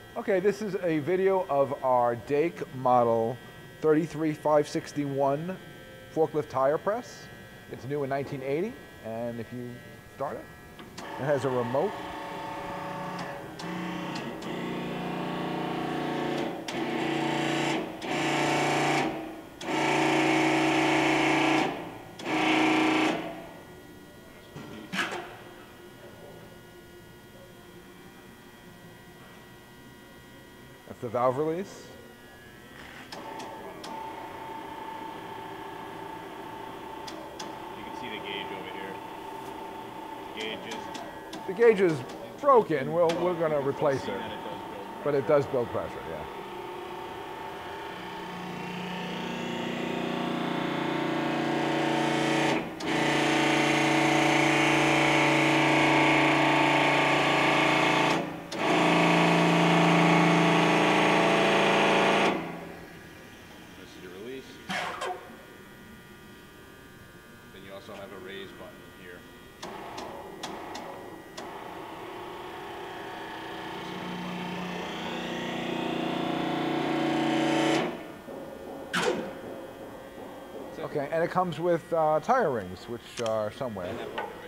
Okay, this is a video of our DAKE model 33561 forklift tire press. It's new in 1980, and if you start it, it has a remote. That's the valve release. You can see the gauge over here. The gauge is broken. We're going to replace it. But it does build pressure, yeah. This is your release. Then you also have a raise button here. Okay, and it comes with tire rings, which are somewhere. And that button right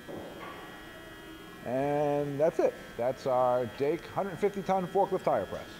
there. And that's it. That's our DAKE 150-ton forklift tire press.